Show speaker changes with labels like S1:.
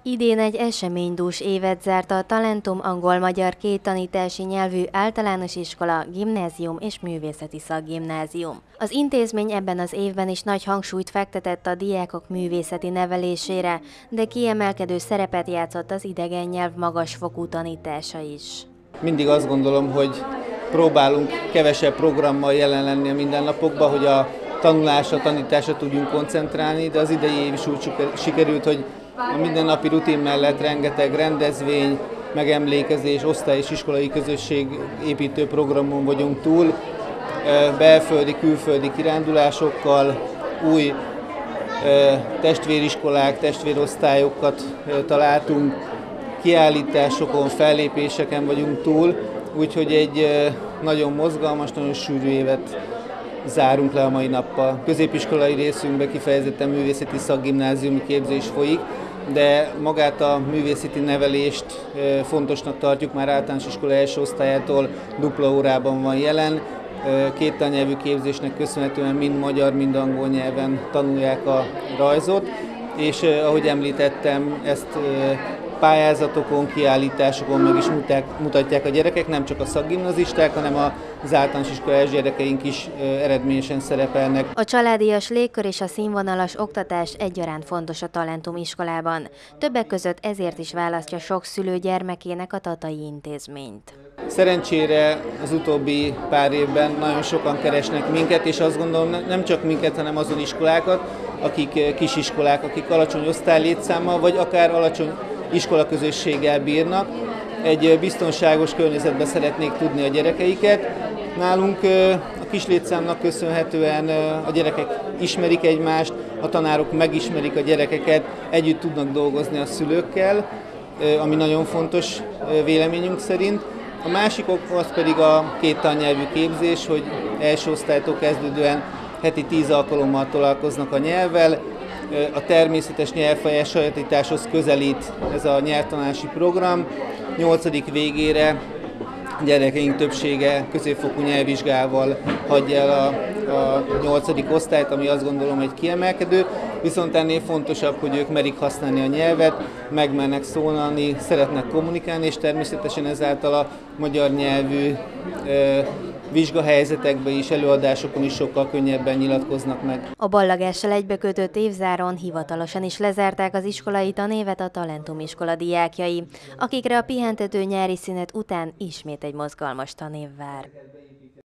S1: Idén egy eseménydús évet zárt a Talentum angol-magyar két tanítási nyelvű általános iskola, gimnázium és művészeti szakgimnázium. Az intézmény ebben az évben is nagy hangsúlyt fektetett a diákok művészeti nevelésére, de kiemelkedő szerepet játszott az idegen nyelv magasfokú tanítása is.
S2: Mindig azt gondolom, hogy próbálunk kevesebb programmal jelen lenni a mindennapokban, hogy a tanulásra, tanításra tudjunk koncentrálni, de az idei év is úgy sikerült, hogy a mindennapi rutin mellett rengeteg rendezvény, megemlékezés, osztály és iskolai közösség építő programon vagyunk túl, belföldi, külföldi kirándulásokkal, új testvériskolák, testvérosztályokat találtunk, kiállításokon, fellépéseken vagyunk túl, úgyhogy egy nagyon mozgalmas, nagyon sűrű évet zárunk le a mai nappal. Középiskolai részünkben kifejezetten művészeti szakgimnáziumi képzés folyik, de magát a művészeti nevelést fontosnak tartjuk, már általános iskola első osztályától dupla órában van jelen. Két tannyelvű képzésnek köszönhetően mind magyar, mind angol nyelven tanulják a rajzot, és ahogy említettem, ezt pályázatokon, kiállításokon meg is mutatják a gyerekek, nem csak a szakgimnazisták, hanem az általános iskolás gyerekeink is eredményesen szerepelnek.
S1: A családias légkör és a színvonalas oktatás egyaránt fontos a Talentum iskolában. Többek között ezért is választja sok szülő gyermekének a tatai intézményt.
S2: Szerencsére az utóbbi pár évben nagyon sokan keresnek minket, és azt gondolom nem csak minket, hanem azon iskolákat, akik kisiskolák, akik alacsony osztálylétszámmal, vagy akár alacsony iskolaközösséggel bírnak. Egy biztonságos környezetben szeretnék tudni a gyerekeiket. Nálunk a kis létszámnak köszönhetően a gyerekek ismerik egymást, a tanárok megismerik a gyerekeket, együtt tudnak dolgozni a szülőkkel, ami nagyon fontos véleményünk szerint. A másik ok az pedig a két tannyelvű képzés, hogy első osztálytól kezdődően heti 10 alkalommal találkoznak a nyelvvel. A természetes nyelvfaj sajátításhoz közelít ez a nyelvtanulási program. 8. végére gyerekeink többsége középfokú nyelvvizsgával hagyja el a 8. osztályt, ami azt gondolom egy kiemelkedő, viszont ennél fontosabb, hogy ők merik használni a nyelvet, megmernek szólalni, szeretnek kommunikálni, és természetesen ezáltal a magyar nyelvű vizsgahelyzetekben is, előadásokon is sokkal könnyebben nyilatkoznak meg.
S1: A ballagással egybekötött évzáron hivatalosan is lezárták az iskolai tanévet a Talentum iskola diákjai, akikre a pihentető nyári szünet után ismét egy mozgalmas tanév vár.